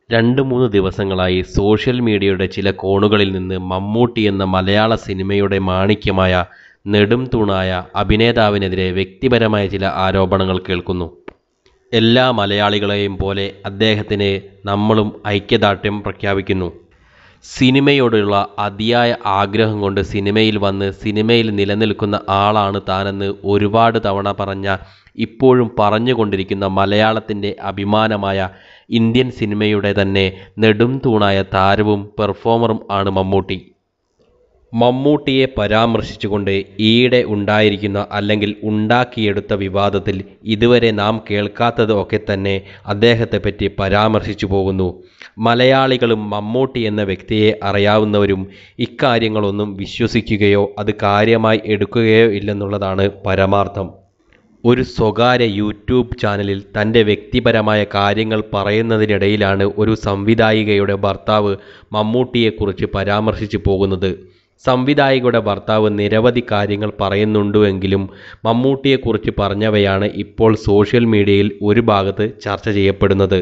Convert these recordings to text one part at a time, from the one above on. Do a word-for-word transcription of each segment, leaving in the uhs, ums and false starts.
രണ്ട് മൂന്ന് ദിവസങ്ങളായി സോഷ്യൽ മീഡിയയുടെ ചില കോണുകളിൽ നിന്ന് മമ്മൂട്ടി എന്ന മലയാള സിനിമയുടെ മാണിക്യമായ നെടും തൂണായ അഭിനേതാവിനെതിരെ വ്യക്തിപരമായ ചില ആരോപണങ്ങൾ കേൾക്കുന്നു. എല്ലാ മലയാളികളെയും പോലെ അദ്ദേഹത്തിന് നമ്മളും ഐക്യദാർഢ്യം പ്രഖ്യാപിക്കുന്നു. സിനിമയോടുള്ള അതിയായ ആഗ്രഹം കൊണ്ട് സിനിമയിൽ വന്ന് സിനിമയിൽ നിലനിൽക്കുന്ന ആളാണ് താനെന്ന് ഒരുപാട് തവണ പറഞ്ഞ, ഇപ്പോഴും പറഞ്ഞുകൊണ്ടിരിക്കുന്ന മലയാളത്തിൻ്റെ അഭിമാനമായ ഇന്ത്യൻ സിനിമയുടെ തന്നെ നെടും തൂണായ താരവും പെർഫോമറും ആണ് മമ്മൂട്ടി. മമ്മൂട്ടിയെ പരാമർശിച്ചുകൊണ്ട് ഈയിടെ ഉണ്ടായിരിക്കുന്ന അല്ലെങ്കിൽ ഉണ്ടാക്കിയെടുത്ത വിവാദത്തിൽ ഇതുവരെ നാം കേൾക്കാത്തത് ഒക്കെ തന്നെ അദ്ദേഹത്തെപ്പറ്റി പരാമർശിച്ചു പോകുന്നു. മലയാളികളും മമ്മൂട്ടി എന്ന വ്യക്തിയെ അറിയാവുന്നവരും ഇക്കാര്യങ്ങളൊന്നും വിശ്വസിക്കുകയോ അത് കാര്യമായി എടുക്കുകയോ ഇല്ലെന്നുള്ളതാണ് പരമാർത്ഥം. ഒരു സ്വകാര്യ യൂട്യൂബ് ചാനലിൽ തൻ്റെ വ്യക്തിപരമായ കാര്യങ്ങൾ പറയുന്നതിനിടയിലാണ് ഒരു സംവിധായികയുടെ ഭർത്താവ് മമ്മൂട്ടിയെക്കുറിച്ച് പരാമർശിച്ചു പോകുന്നത്. സംവിധായികയുടെ ഭർത്താവ് നിരവധി കാര്യങ്ങൾ പറയുന്നുണ്ടെങ്കിലും മമ്മൂട്ടിയെക്കുറിച്ച് പറഞ്ഞവയാണ് ഇപ്പോൾ സോഷ്യൽ മീഡിയയിൽ ഒരു ഭാഗത്ത് ചർച്ച ചെയ്യപ്പെടുന്നത്.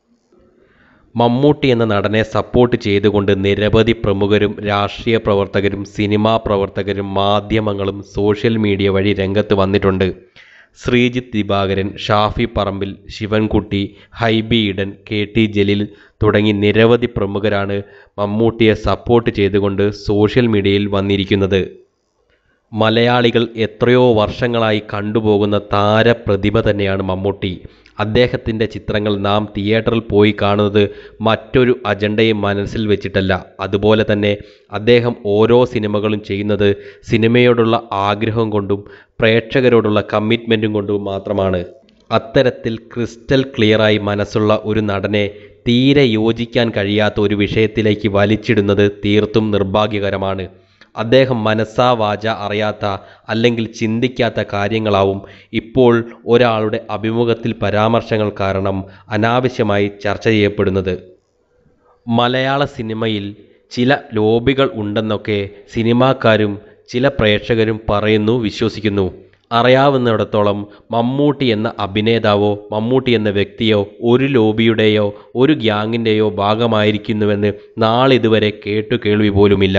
മമ്മൂട്ടി എന്ന നടനെ സപ്പോർട്ട് ചെയ്തുകൊണ്ട് നിരവധി പ്രമുഖരും രാഷ്ട്രീയ പ്രവർത്തകരും സിനിമാ പ്രവർത്തകരും മാധ്യമങ്ങളും സോഷ്യൽ മീഡിയ വഴി രംഗത്ത് വന്നിട്ടുണ്ട്. ശ്രീജിത്ത് ദിവാകരൻ, ഷാഫി പറമ്പിൽ, ശിവൻകുട്ടി, ഹൈബി ഈഡൻ, കെ ടി ജലീൽ തുടങ്ങി നിരവധി പ്രമുഖരാണ് മമ്മൂട്ടിയെ സപ്പോർട്ട് ചെയ്തുകൊണ്ട് സോഷ്യൽ മീഡിയയിൽ വന്നിരിക്കുന്നത്. മലയാളികൾ എത്രയോ വർഷങ്ങളായി കണ്ടുപോകുന്ന താരപ്രതിഭ തന്നെയാണ് മമ്മൂട്ടി. അദ്ദേഹത്തിൻ്റെ ചിത്രങ്ങൾ നാം തിയേറ്ററിൽ പോയി കാണുന്നത് മറ്റൊരു അജണ്ടയും മനസ്സിൽ വെച്ചിട്ടല്ല. അതുപോലെ തന്നെ അദ്ദേഹം ഓരോ സിനിമകളും ചെയ്യുന്നത് സിനിമയോടുള്ള ആഗ്രഹം കൊണ്ടും പ്രേക്ഷകരോടുള്ള കമ്മിറ്റ്മെൻറ്റും കൊണ്ടും മാത്രമാണ്. അത്തരത്തിൽ ക്രിസ്റ്റൽ ക്ലിയറായി മനസ്സുള്ള ഒരു നടനെ തീരെ യോജിക്കാൻ കഴിയാത്ത ഒരു വിഷയത്തിലേക്ക് വലിച്ചിടുന്നത് തീർത്തും നിർഭാഗ്യകരമാണ്. അദ്ദേഹം മനസ്സാ വാച അറിയാത്ത അല്ലെങ്കിൽ ചിന്തിക്കാത്ത കാര്യങ്ങളാവും ഇപ്പോൾ ഒരാളുടെ അഭിമുഖത്തിൽ പരാമർശങ്ങൾ കാരണം അനാവശ്യമായി ചർച്ച ചെയ്യപ്പെടുന്നത്. മലയാള സിനിമയിൽ ചില ലോബികൾ ഉണ്ടെന്നൊക്കെ സിനിമാക്കാരും ചില പ്രേക്ഷകരും പറയുന്നു, വിശ്വസിക്കുന്നു. അറിയാവുന്നിടത്തോളം മമ്മൂട്ടി എന്ന അഭിനേതാവോ മമ്മൂട്ടി എന്ന വ്യക്തിയോ ഒരു ലോബിയുടെയോ ഒരു ഗ്യാങ്ങിൻ്റെയോ ഭാഗമായിരിക്കുന്നുവെന്ന് നാളിതുവരെ കേട്ടു കേൾവി പോലുമില്ല.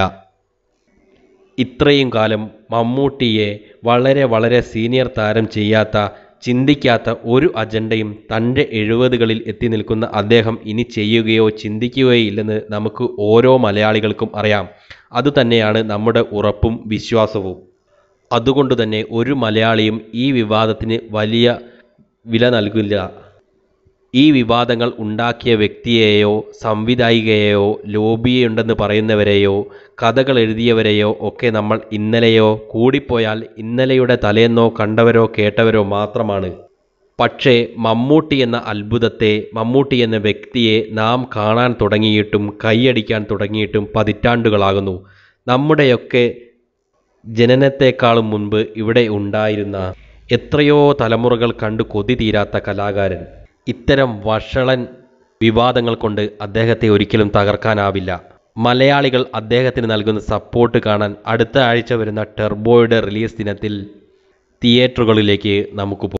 ഇത്രയും കാലം മമ്മൂട്ടിയെ വളരെ വളരെ സീനിയർ താരം ചെയ്യാത്ത, ചിന്തിക്കാത്ത ഒരു അജണ്ടയും തൻ്റെ എഴുപതുകളിൽ എത്തി നിൽക്കുന്ന അദ്ദേഹം ഇനി ചെയ്യുകയോ ചിന്തിക്കുകയോ ഇല്ലെന്ന് നമുക്ക് ഓരോ മലയാളികൾക്കും അറിയാം. അതുതന്നെയാണ് നമ്മുടെ ഉറപ്പും വിശ്വാസവും. അതുകൊണ്ട് തന്നെ ഒരു മലയാളിയും ഈ വിവാദത്തിന് വലിയ വില നൽകില്ല. ഈ വിവാദങ്ങൾ ഉണ്ടാക്കിയ വ്യക്തിയെയോ സംവിധായികയെയോ ലോബിയുണ്ടെന്ന് പറയുന്നവരെയോ കഥകൾ എഴുതിയവരെയോ ഒക്കെ നമ്മൾ ഇന്നലെയോ കൂടിപ്പോയാൽ ഇന്നലെയുടെ തലേന്നോ കണ്ടവരോ കേട്ടവരോ മാത്രമാണ്. പക്ഷേ മമ്മൂട്ടി എന്ന അത്ഭുതത്തെ, മമ്മൂട്ടി എന്ന വ്യക്തിയെ നാം കാണാൻ തുടങ്ങിയിട്ടും കൈയടിക്കാൻ തുടങ്ങിയിട്ടും പതിറ്റാണ്ടുകളാകുന്നു. നമ്മുടെയൊക്കെ ജനനത്തെക്കാളും മുൻപ് ഇവിടെ ഉണ്ടായിരുന്ന എത്രയോ തലമുറകൾ കണ്ടു കൊതി തീരാത്ത കലാകാരൻ. ഇത്തരം വഷളൻ വിവാദങ്ങൾ കൊണ്ട് അദ്ദേഹത്തെ ഒരിക്കലും തകർക്കാനാവില്ല. മലയാളികൾ അദ്ദേഹത്തിന് നൽകുന്ന സപ്പോർട്ട് കാണാൻ അടുത്ത ആഴ്ച വരുന്ന ടർബോയുടെ റിലീസ് ദിനത്തിൽ തിയേറ്ററുകളിലേക്ക് നമുക്ക്